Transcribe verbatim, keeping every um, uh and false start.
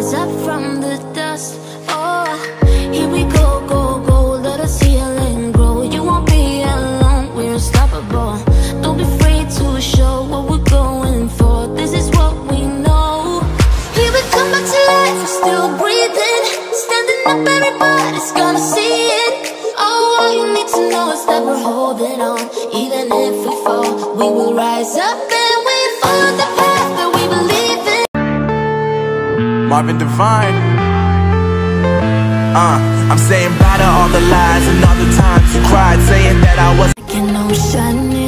rise up from the dust. Oh, here we go, go, go, let us heal and grow. You won't be alone, we're unstoppable. Don't be afraid to show what we're going for. This is what we know. Here we come back to life, we're still breathing. Standing up, everybody's gonna see it. Oh, all you need to know is that we're holding on. Even if we fall, we will rise up and we follow the path that we believe in. Marvin Divine. Uh, I'm saying bye to all the lies and all the times you cried, saying that I was like an ocean.